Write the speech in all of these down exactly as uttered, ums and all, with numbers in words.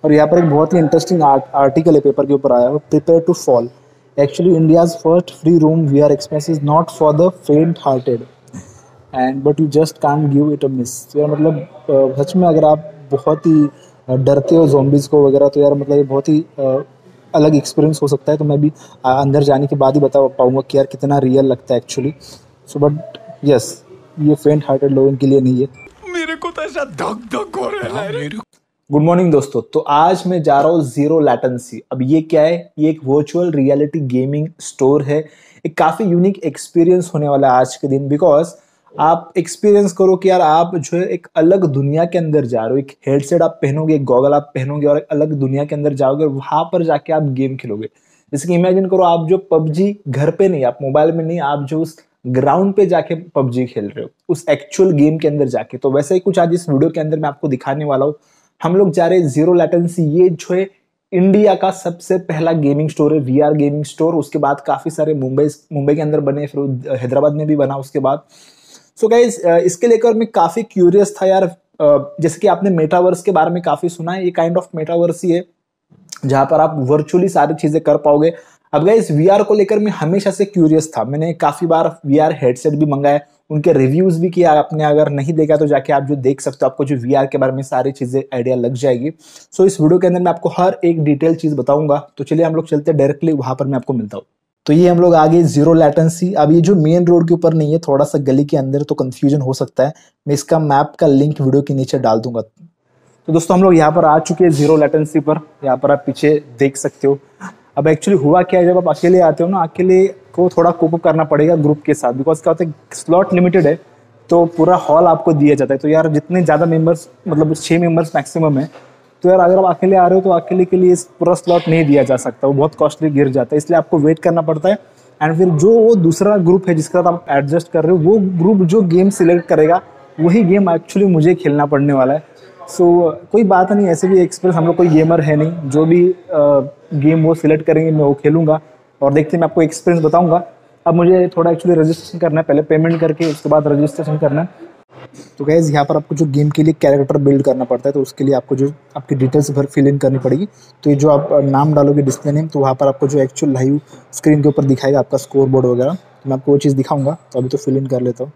और यहाँ पर एक बहुत ही इंटरेस्टिंग आर्टिकल है पेपर के ऊपर आया है, prepare to fall, actually India's first free roam V R expense is not for the faint hearted and but you just can't give it a miss. तो यार मतलब सच में अगर आप बहुत ही डरते हो zombies को वगैरह तो यार मतलब ये बहुत ही अलग एक्सपीरियंस हो सकता है। तो मैं भी अंदर जाने के बाद ही बता पाऊंगा कि यार कितना रियल लगता है एक्चुअली। सो बट यस, ये फेंट हार्टेड लोगों के लिए नहीं है। मेरे को तो ऐसा धक धक हो रहा है। गुड मॉर्निंग दोस्तों, तो आज मैं जा रहा हूँ जीरो लैटेंसी। अब ये क्या है? ये एक वर्चुअल रियलिटी गेमिंग स्टोर है। एक काफी यूनिक एक्सपीरियंस होने वाला है आज के दिन, बिकॉज आप एक्सपीरियंस करो कि यार आप जो है एक अलग दुनिया के अंदर जा रहे हो। एक हेडसेट आप पहनोगे, एक गॉगल आप पहनोगे और एक अलग दुनिया के अंदर जाओगे, वहां पर जाके आप गेम खेलोगे। जैसे कि इमेजिन करो आप जो पबजी घर पे नहीं, आप मोबाइल में नहीं, आप जो उस ग्राउंड पे जाके पबजी खेल रहे हो, उस एक्चुअल गेम के अंदर जाके। तो वैसे ही कुछ आज इस वीडियो के अंदर मैं आपको दिखाने वाला हूँ। हम लोग जा रहे हैं जीरो लैटेंसी। ये जो है इंडिया का सबसे पहला गेमिंग स्टोर है, वीआर गेमिंग स्टोर। उसके बाद काफी सारे मुंबई मुंबई के अंदर बने, फिर हैदराबाद में भी बना उसके बाद। सो गाइस, इसके लेकर मैं काफी क्यूरियस था यार। जैसे कि आपने मेटावर्स के बारे में काफी सुना है, ये काइंड ऑफ मेटावर्स ही है जहां पर आप वर्चुअली सारी चीजें कर पाओगे। अब गाइस, वीआर को लेकर मैं हमेशा से क्यूरियस था। मैंने काफी बार वीआर हेडसेट भी मंगाया, उनके रिव्यूज भी किया। आपने अगर नहीं देखा तो जाके आप जो देख सकते हो, आपको जो वीआर के बारे में सारी चीजें आइडिया लग जाएगी। सो so, इस वीडियो के अंदर मैं आपको हर एक डिटेल चीज बताऊंगा। तो चलिए हम लोग चलते हैं डायरेक्टली वहां पर, मैं आपको मिलता हूँ। तो ये हम लोग आगे जीरो लैटेंसी। अब ये जो मेन रोड के ऊपर नहीं है, थोड़ा सा गली के अंदर, तो कंफ्यूजन हो सकता है। मैं इसका मैप का लिंक वीडियो के नीचे डाल दूंगा। तो दोस्तों हम लोग यहाँ पर आ चुके हैं जीरो लैटेंसी पर। यहाँ पर आप पीछे देख सकते हो। अब एक्चुअली हुआ क्या है, जब आप अकेले आते हो ना, अकेले को थोड़ा कोप अप करना पड़ेगा ग्रुप के साथ, बिकॉज क्या होता है स्लॉट लिमिटेड है, तो पूरा हॉल आपको दिया जाता है। तो यार जितने ज़्यादा मेंबर्स, मतलब छः मेंबर्स मैक्सिमम है, तो यार अगर आप अकेले आ रहे हो तो अकेले के लिए पूरा स्लॉट नहीं दिया जा सकता, वो बहुत कॉस्टली गिर जाता है, इसलिए आपको वेट करना पड़ता है। एंड फिर जो वो दूसरा ग्रुप है जिसके साथ आप एडजस्ट कर रहे हो, वो ग्रुप जो गेम सिलेक्ट करेगा वही गेम एक्चुअली मुझे खेलना पड़ने वाला है। सो so, कोई बात नहीं, ऐसे भी एक्सपीरियंस, हम लोग कोई गेमर है नहीं, जो भी गेम वो सिलेक्ट करेंगे मैं वो खेलूंगा और देखते हैं, मैं आपको एक्सपीरियंस बताऊंगा। अब मुझे थोड़ा एक्चुअली रजिस्ट्रेशन करना है, पहले पेमेंट करके उसके बाद रजिस्ट्रेशन करना है। तो गाइस, यहाँ पर आपको जो गेम के लिए कैरेक्टर बिल्ड करना पड़ता है, तो उसके लिए आपको जो आपकी डिटेल्स भर फिल इन करनी पड़ेगी। तो ये जो आप नाम डालोगे डिस्प्ले नेम, तो वहाँ पर आपको जो एक्चुअल लाइव स्क्रीन के ऊपर दिखाएगा आपका स्कोर बोर्ड वगैरह। तो मैं आपको वो चीज़ दिखाऊंगा, तो अभी तो फिल इन कर लेता हूँ।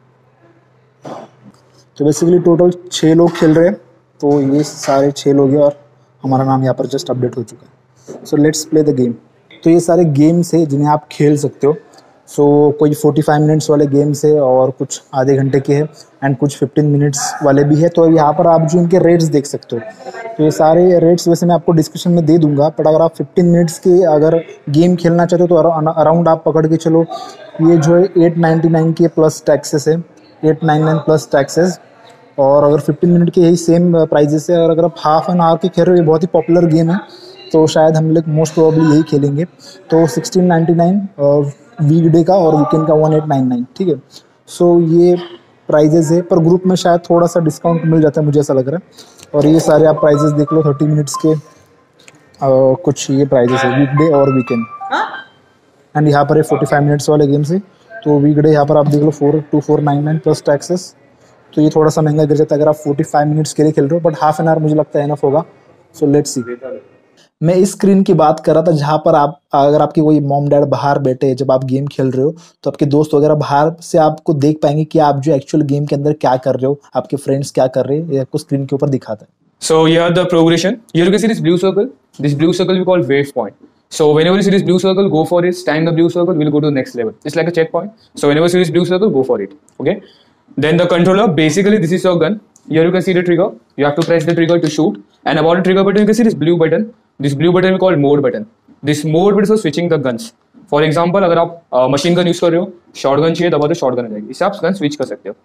तो बेसिकली टोटल छः लोग खेल रहे हैं, तो ये सारे छः लोग हैं और हमारा नाम यहाँ पर जस्ट अपडेट हो चुका है। So let's play the game. तो ये सारे गेम्स है जिन्हें आप खेल सकते हो। सो so, कोई पैंतालीस मिनट्स वाले गेम्स है और कुछ आधे घंटे के हैं एंड कुछ पंद्रह मिनट्स वाले भी है। तो यहाँ पर आप जो इनके रेट्स देख सकते हो, तो ये सारे रेट्स वैसे मैं आपको डिस्क्रिप्शन में दे दूंगा, बट अगर आप पंद्रह मिनट्स के अगर गेम खेलना चाहते हो तो अराउंड आप पकड़ के चलो, ये जो है एट नाइन्टी नाइन के प्लस टैक्सेस है, eight nine nine plus taxes. और अगर पंद्रह मिनट के यही सेम प्राइजेस है, और अगर आप हाफ एन आवर के खेल रहे हो, ये बहुत ही पॉपुलर गेम है, तो शायद हम लोग मोस्ट प्रोबेबली यही खेलेंगे। तो sixteen ninety nine weekday का और वीकेंड का वन एट नाइन नाइन, ठीक है। सो so, ये प्राइजेस है, पर ग्रुप में शायद थोड़ा सा डिस्काउंट मिल जाता है, मुझे ऐसा लग रहा है। और ये सारे आप प्राइजेस देख लो, थर्टी मिनट्स के आ, कुछ ये प्राइजेस है वीक डे और वीकेंड। एंड यहाँ पर है फोर्टी फाइव मिनट्स वाले गेम से, तो वीक डे यहाँ पर आप देख लो four two four nine nine plus taxes. तो ये थोड़ा सा महंगा गिर जाता है अगर आप पैंतालीस मिनट्स के लिए खेल रहे हो, बट हाफ एन आवर मुझे लगता है इनफ होगा। So let's see. मैं इस स्क्रीन की बात कर रहा था जहाँ पर आप, अगर आपके कोई मॉम डैड बाहर बैठे जब आप गेम खेल रहे हो, तो आपके दोस्त वगैरह बाहर से आपको देख पाएंगे कि आप जो एक्चुअल गेम के अंदर क्या कर रहे हो, आपके फ्रेंड्स क्या कर रहे हैं, ये आपको स्क्रीन के ऊपर दिखाता है। So here the progression. Here you can see this blue circle. This blue circle we call wave point. So whenever you see this blue circle, go for it. Stand the blue circle, we'll go to the next level. It's like a checkpoint. So whenever you see this blue circle, go for it. Okay. Then the controller, basically this is your gun. Here you can see the trigger. You have to press the trigger to shoot. And about the trigger button, you can see this blue button. This blue button we call mode button. This mode button is for switching the guns. For example, अगर आप machine gun use कर रहे हो, short gun चाहिए, दबा तो short gun आ जाएगी, इससे आप गन स्विच कर सकते हो।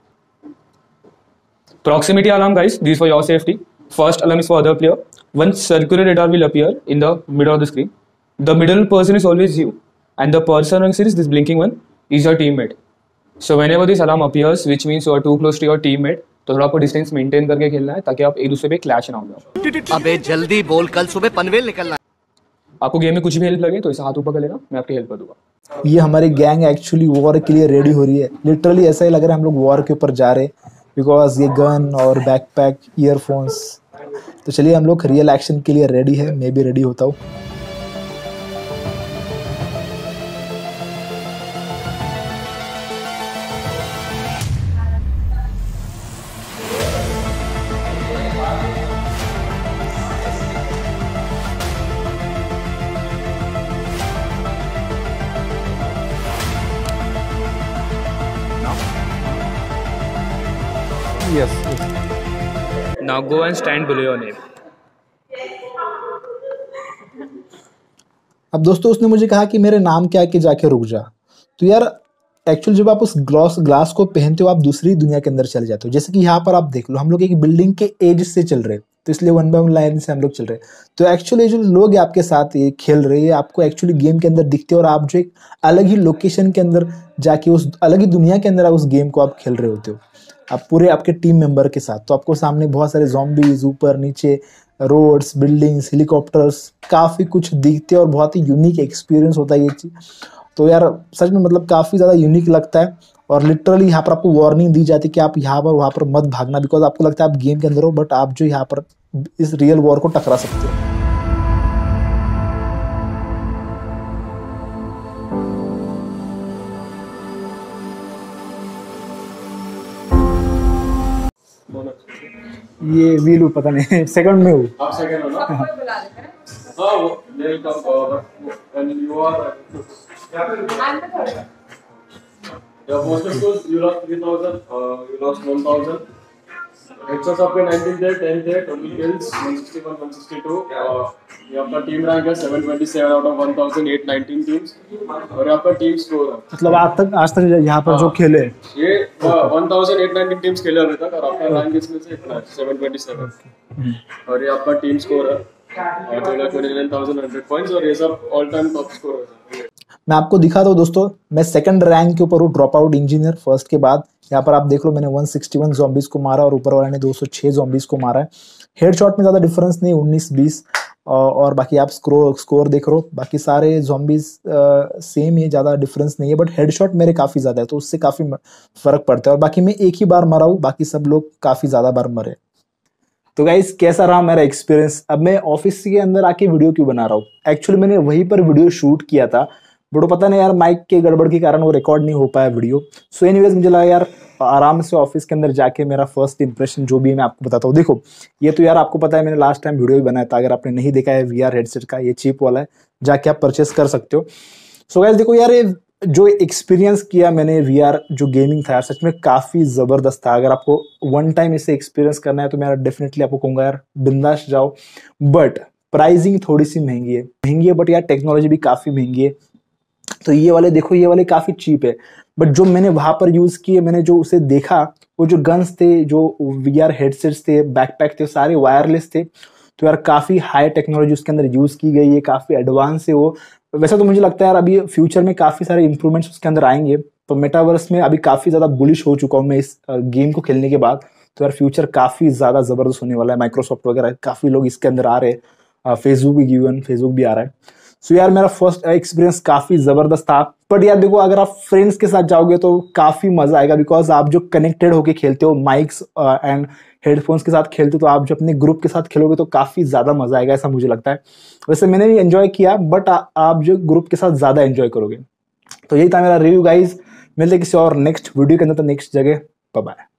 Proximity alarm, guys. This is for your safety. First alarm is for other player. One circular radar will appear in the middle of the screen. The middle person is always you, and the person on series, this blinking one, is your teammate. So whenever this alarm appears, which means you are too close to your teammate, तो थोड़ा आपको distance maintain करके खेलना है ताकि आप एक दूसरे पे क्लैश ना हो जाओ। अबे जल्दी बोल, कल सुबह पनवेल निकलना है। आपको गेम में कुछ भी हेल्प लगे तो इसे हाथ ऊपर कर लेना, मैं आपकी हेल्प कर दूंगा। ये हमारी गैंग एक्चुअली वॉर के लिए रेडी हो रही है। लिटरली ऐसा ही लग रहा है हम लोग वॉर के ऊपर जा रहे हैं, बिकॉज ये गन और बैकपैक, ईयरफोन्स, तो चलिए हम लोग रियल एक्शन के लिए रेडी है, मैं भी रेडी होता हूँ। Yes, yes. Now go and stand below your name. अब दोस्तों उसने मुझे कहा कि मेरे नाम क्या है कि जाके रुक जा। तो यार एक्चुअल जब आप उस ग्लास ग्लास को पहनते हो आप दूसरी दुनिया के अंदर चले जाते हो। जैसे कि यहाँ पर आप देख लो, हम लोग एक बिल्डिंग के एज से चल रहे हैं, तो इसलिए वन बाय वन लाइन से हम लोग चल रहे हैं। तो एक्चुअली जो लोग आपके साथ ये खेल रहे हैं आपको एक्चुअली गेम के अंदर दिखते हैं, और आप जो एक अलग ही लोकेशन के अंदर जाके उस अलग ही दुनिया के अंदर आप उस गेम को आप खेल रहे होते हो, आप पूरे आपके टीम मेंबर के साथ। तो आपको सामने बहुत सारे ज़ॉम्बीज, ऊपर नीचे रोड्स, बिल्डिंग्स, हेलीकॉप्टर्स, काफ़ी कुछ दिखते हैं और बहुत ही यूनिक एक्सपीरियंस होता है ये चीज़। तो यार सच में मतलब काफ़ी ज़्यादा यूनिक लगता है। और लिटरली यहाँ पर आपको वार्निंग दी जाती है कि आप यहाँ पर वहाँ पर मत भागना, बिकॉज आपको लगता है आप गेम के अंदर हो, बट आप जो यहाँ पर इस रियल वॉर को टकरा सकते हो। ये वीलू पता नहीं सेकंड में हूँ। आप सेकंड हो ना? हाँ वो मेरे का and you are yeah most of those you lost three thousand, uh, you lost one thousand. Extra आपके नाइनटीन थे, टेन थे, total kills one sixty-one, one sixty-two. ये आपका टीम रैंक है seven twenty-seven out of one thousand eight hundred nineteen teams, और आपका team score है मतलब आज तक आज तक यहाँ पर जो खेले ये one thousand eight hundred nineteen teams खेले अभी तक, और आपका रैंक इसमें से इतना है seven twenty-seven, और ये आपका टीम स्कोर है two lakh twenty-nine thousand one hundred points, और ये सब ऑल टाइम टॉप स्कोर है। मैं आपको दिखा दूं दोस्तों, मैं सेकंड रैंक के ऊपर हूँ, ड्रॉप आउट इंजीनियर फर्स्ट के बाद। यहाँ पर आप देख लो मैंने one sixty-one ज़ॉम्बीज को मारा और ऊपर वाले ने two oh six ज़ॉम्बीज को मारा है। हेडशॉट में ज़्यादा डिफरेंस नहीं, उन्नीस बीस, और बाकी आप स्कोर स्कोर देख रहे हो, बाकी सारे ज़ॉम्बीज सेम ही, ज़्यादा डिफरेंस नहीं है, बट हेडशॉट मेरे काफ़ी ज़्यादा है तो उससे काफ़ी फर्क पड़ता है। और बाकी मैं एक ही बार मरा हूँ, बाकी सब लोग काफ़ी ज़्यादा बार मरे। तो गाइस कैसा रहा मेरा एक्सपीरियंस। अब मैं ऑफिस के अंदर आके वीडियो क्यों बना रहा हूँ, एक्चुअली मैंने वहीं पर वीडियो शूट किया था, बट पता नहीं यार माइक के गड़बड़ के कारण वो रिकॉर्ड नहीं हो पाया वीडियो। सो एनीवेज मुझे लगा यार आराम से ऑफिस के अंदर जाके मेरा फर्स्ट इंप्रेशन जो भी है मैं आपको बताता हूँ। देखो ये तो यार आपको पता है मैंने लास्ट टाइम वीडियो भी बनाया था, अगर आपने नहीं देखा है वीआर हेडसेट का, ये चीप वाला है, जाके आप परचेस कर सकते हो। सो गाइस देखो यार ये जो एक्सपीरियंस किया मैंने वीआर जो गेमिंग था यार सच में काफ़ी ज़बरदस्त था। अगर आपको वन टाइम इसे एक्सपीरियंस करना है तो मैं डेफिनेटली आपको कहूँगा यार बिंदास जाओ, बट प्राइसिंग थोड़ी सी महंगी है महंगी है बट यार टेक्नोलॉजी भी काफ़ी महंगी है। तो ये वाले देखो ये वाले काफ़ी चीप है, बट जो मैंने वहाँ पर यूज़ किए, मैंने जो उसे देखा, वो जो गन्स थे, जो वीआर हेडसेट्स थे, बैकपैक थे, सारे वायरलेस थे। तो यार काफ़ी हाई टेक्नोलॉजी उसके अंदर यूज़ की गई है, काफ़ी एडवांस है वो। वैसे तो मुझे लगता है यार अभी फ्यूचर में काफ़ी सारे इंप्रूवमेंट्स उसके अंदर आएंगे। तो मेटावर्स में अभी काफ़ी ज़्यादा बुलिश हो चुका हूँ मैं इस गेम को खेलने के बाद। तो यार फ्यूचर काफ़ी ज़्यादा ज़बरदस्त होने वाला है। माइक्रोसॉफ्ट वगैरह काफ़ी लोग इसके अंदर आ रहे हैं, फेसबुक भी गिवन फेसबुक भी आ रहा है। सो so यार मेरा फर्स्ट एक्सपीरियंस काफ़ी ज़बरदस्त था। बट यार देखो अगर आप फ्रेंड्स के साथ जाओगे तो काफ़ी मज़ा आएगा, बिकॉज आप जो कनेक्टेड होके खेलते हो माइक्स एंड हेडफोन्स के साथ खेलते हो, तो आप जो अपने ग्रुप के साथ खेलोगे तो काफ़ी ज़्यादा मज़ा आएगा, ऐसा मुझे लगता है। वैसे मैंने भी एंजॉय किया, बट आ, आप जो ग्रुप के साथ ज़्यादा एंजॉय करोगे। तो यही था मेरा रिव्यू गाइज, मिलते किसी और नेक्स्ट वीडियो के अंदर, तो नेक्स्ट जगह, बाय बाय।